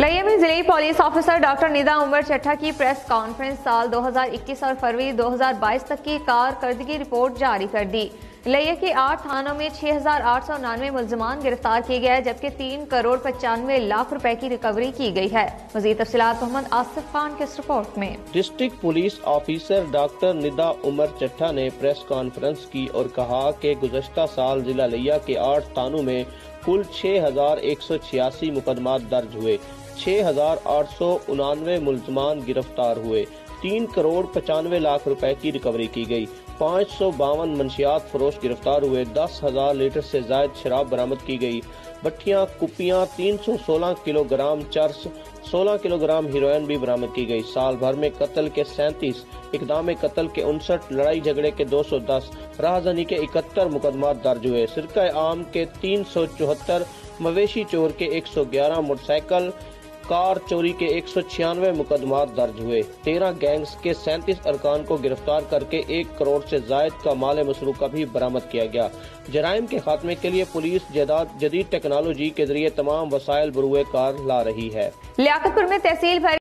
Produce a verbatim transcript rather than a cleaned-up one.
लिया में जिले police officer doctor Nida Umar Chatta की प्रेस कॉन्फ्रेंस साल दो हज़ार इक्कीस और फरवरी दो हज़ार बाईस तक की कारकर्दगी रिपोर्ट जारी कर दी। लिया के आठ थानों में छह हजार आठ सौ उनानवे मुलजमान गिरफ्तार किए गए हैं, जबकि तीन करोड़ पचानवे लाख रुपए की रिकवरी की गई है। मजीद तफसीलात मोहम्मद आसिफ खान की इस रिपोर्ट में। District police officer doctor Nida Umar Chatta ने प्रेस कॉन्फ्रेंस की और कहा कि गुज़श्ता साल जिला लिया के आठ थानों में कुल छह हजार एक सौ छियासी मुकदमात दर्ज हुए, छह हजार आठ सौ उनानवे मुलजमान गिरफ्तार हुए, तीन करोड़ पचानवे लाख रुपए की रिकवरी की गई, पाँच सौ बावन मंशियात फरोश गिरफ्तार हुए, दस हजार लीटर से ज्यादा शराब बरामद की गई, भट्टियां कुपियां तीन सौ सोलह किलोग्राम चरस, सोलह किलोग्राम हीरोइन भी बरामद की गई। साल भर में कत्ल के सैंतीस, इकदाम कत्ल के उनसठ, लड़ाई झगड़े के दो सौ दस, राहजनी के इकहत्तर मुकदमात दर्ज हुए, सिरका आम के तीन सौ चौहत्तर, मवेशी चोर के एक सौ ग्यारह, मोटरसाइकिल कार चोरी के एक सौ छियानवे मुकदमात दर्ज हुए, तेरह गैंग्स के सैंतीस अरकान को गिरफ्तार करके एक करोड़ से जायद का माल मसरूका भी बरामद किया गया। जराइम के खात्मे के लिए पुलिस जदीद टेक्नोलॉजी के जरिए तमाम वसाइल बरूए कार ला रही है। लियाकतपुर में तहसील भर